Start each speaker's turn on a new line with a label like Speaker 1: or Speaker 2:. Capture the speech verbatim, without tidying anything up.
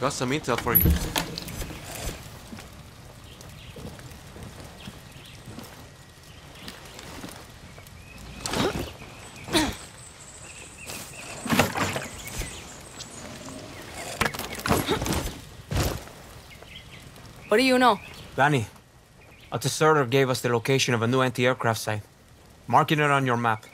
Speaker 1: Got some intel for you.
Speaker 2: What do you know?
Speaker 3: Danny, a deserter gave us the location of a new anti-aircraft site. Marking it on your map.